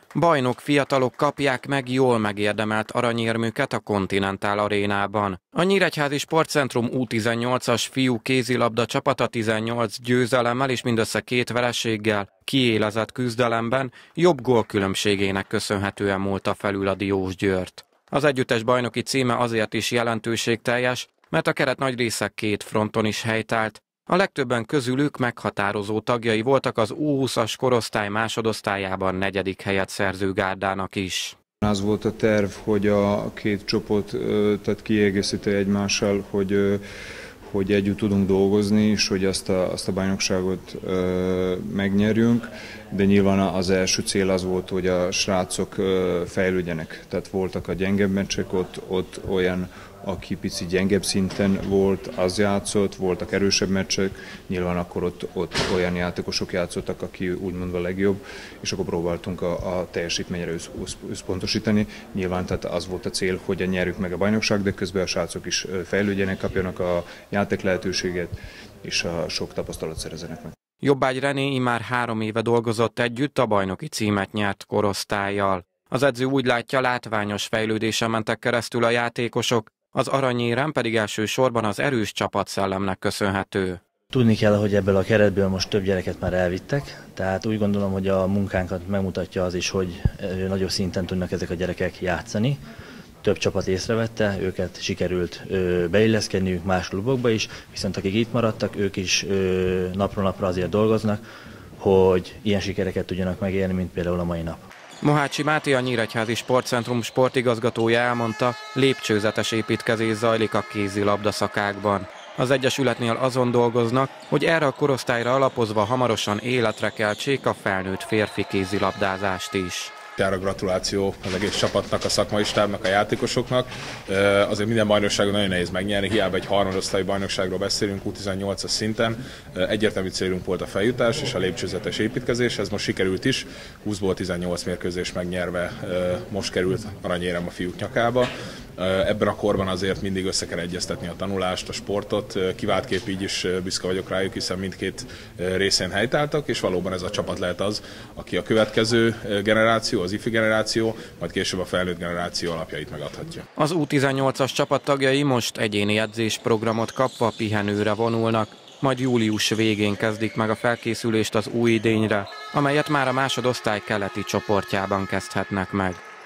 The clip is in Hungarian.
Bajnok fiatalok kapják meg jól megérdemelt aranyérmüket a Continental Arénában. A Nyíregyházi Sportcentrum U18-as fiú kézilabda csapata 18 győzelemmel és mindössze 2 vereséggel kiélezett küzdelemben jobb gólkülönbségének köszönhetően múlta felül a Diósgyőrt. Az együttes bajnoki címe azért is jelentőségteljes, mert a keret nagy része 2 fronton is helytált. A legtöbben közülük meghatározó tagjai voltak az U20-as korosztály másodosztályában 4. helyet szerző gárdának is. Az volt a terv, hogy a 2 csoport tehát kiegészíti egymással, hogy együtt tudunk dolgozni, és hogy azt a bajnokságot megnyerjünk, de nyilván az első cél az volt, hogy a srácok fejlődjenek. Tehát voltak a gyengebb meccsek, ott olyan, aki pici gyengebb szinten volt, az játszott, voltak erősebb meccsek, nyilván akkor ott olyan játékosok játszottak, aki úgymond a legjobb, és akkor próbáltunk a teljesítményre összpontosítani. Nyilván tehát az volt a cél, hogy nyerjük meg a bajnokság, de közben a srácok is fejlődjenek, kapjanak a játék lehetőséget, és a sok tapasztalat szerezenek meg. Jobbágy René immár 3 éve dolgozott együtt, a bajnoki címet nyert korosztállyal. Az edző úgy látja, látványos fejlődésen mentek keresztül a játékosok, az aranyérem pedig elsősorban az erős csapatszellemnek köszönhető. Tudni kell, hogy ebből a keretből most több gyereket már elvittek, tehát úgy gondolom, hogy a munkánkat megmutatja az is, hogy nagyobb szinten tudnak ezek a gyerekek játszani. Több csapat észrevette, őket sikerült beilleszkedniük más klubokba is, viszont akik itt maradtak, ők is napról napra azért dolgoznak, hogy ilyen sikereket tudjanak megélni, mint például a mai nap. Mohácsi Máté, a Nyíregyházi Sportcentrum sportigazgatója elmondta, lépcsőzetes építkezés zajlik a kézilabda szakákban. Az egyesületnél azon dolgoznak, hogy erre a korosztályra alapozva hamarosan életre keltsék a felnőtt férfi kézilabdázást is. A gratuláció az egész csapatnak, a szakmai stábnak, a játékosoknak. Azért minden bajnokságon nagyon nehéz megnyerni, hiába egy harmadosztályi bajnokságról beszélünk U18-as szinten. Egyértelmű célunk volt a feljutás és a lépcsőzetes építkezés, ez most sikerült is. 20-ból 18 mérkőzést megnyerve most került aranyérem a fiúk nyakába. Ebben a korban azért mindig össze kell egyeztetni a tanulást, a sportot, kiváltképp így is büszke vagyok rájuk, hiszen mindkét részén helytáltak, és valóban ez a csapat lehet az, aki a következő generáció, az ifi generáció, majd később a felnőtt generáció alapjait megadhatja. Az U18-as csapat tagjai most egyéni edzésprogramot kapva pihenőre vonulnak, majd július végén kezdik meg a felkészülést az új idényre, amelyet már a másodosztály keleti csoportjában kezdhetnek meg.